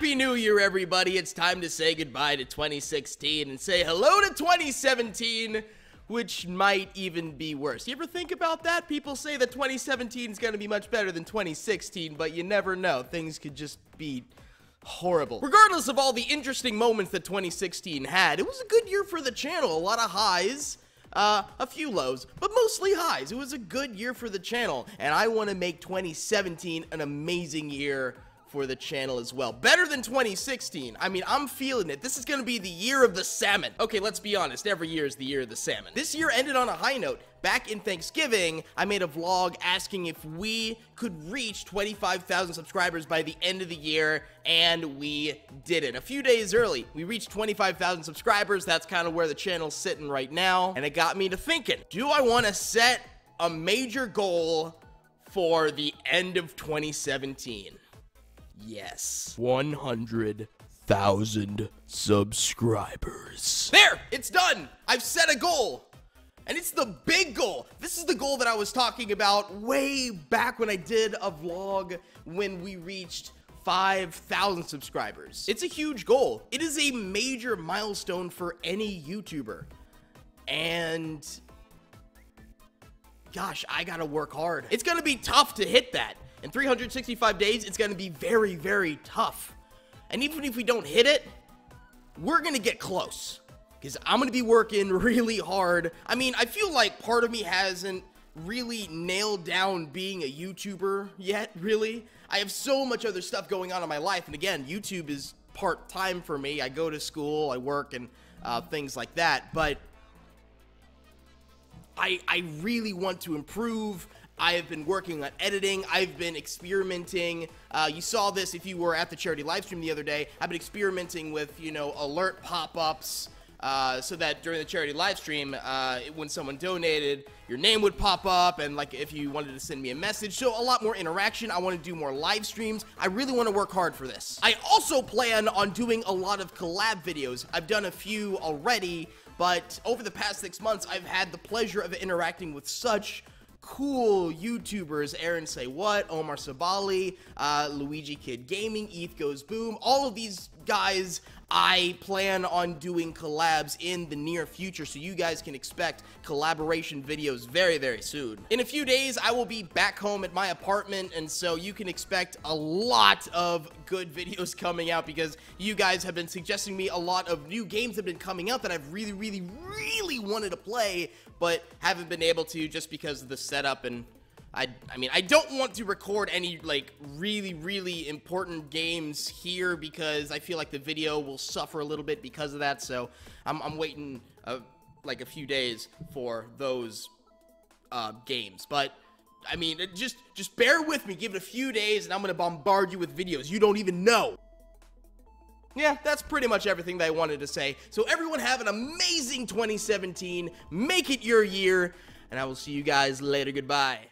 Happy New Year, everybody. It's time to say goodbye to 2016 and say hello to 2017, which might even be worse. You ever think about that? People say that 2017 is going to be much better than 2016, but you never know. Things could just be horrible. Regardless of all the interesting moments that 2016 had, it was a good year for the channel. A lot of highs, a few lows, but mostly highs. It was a good year for the channel, and I want to make 2017 an amazing year for the channel as well. Better than 2016. I mean, I'm feeling it. This is gonna be the year of the salmon. Okay, let's be honest. Every year is the year of the salmon. This year ended on a high note. Back in Thanksgiving, I made a vlog asking if we could reach 25,000 subscribers by the end of the year, and we did it. A few days early, we reached 25,000 subscribers. That's kind of where the channel's sitting right now, and it got me to thinking, do I want to set a major goal for the end of 2017? Yes. 100,000 subscribers. There! It's done! I've set a goal! And it's the big goal. This is the goal that I was talking about way back when I did a vlog when we reached 5,000 subscribers. It's a huge goal. It is a major milestone for any YouTuber. And gosh, I gotta work hard. It's gonna be tough to hit that. In 365 days, it's going to be very, very tough. And even if we don't hit it, we're going to get close. Because I'm going to be working really hard. I mean, I feel like part of me hasn't really nailed down being a YouTuber yet, really. I have so much other stuff going on in my life. And again, YouTube is part-time for me. I go to school, I work, and things like that. But I really want to improve. I have been working on editing. I've been experimenting. You saw this if you were at the charity live stream the other day. I've been experimenting with, you know, alert pop-ups so that during the charity live stream, when someone donated, your name would pop up, and like if you wanted to send me a message. So a lot more interaction. I want to do more live streams. I really want to work hard for this. I also plan on doing a lot of collab videos. I've done a few already, but over the past 6 months, I've had the pleasure of interacting with such cool YouTubers. Aaron Say What, Omar Sabali, Luigi Kid Gaming, ETH Goes Boom. All of these guys I plan on doing collabs in the near future, so you guys can expect collaboration videos very, very soon. In a few days, I will be back home at my apartment, and so you can expect a lot of good videos coming out because you guys have been suggesting me a lot of new games that have been coming out that I've really, really, really wanted to play, but haven't been able to just because of the setup. And I mean, I don't want to record any, like, really, really important games here because I feel like the video will suffer a little bit because of that, so I'm waiting, like, a few days for those, games. But, I mean, just bear with me, give it a few days, and I'm gonna bombard you with videos you don't even know. Yeah, that's pretty much everything that I wanted to say. So everyone have an amazing 2017, make it your year, and I will see you guys later. Goodbye.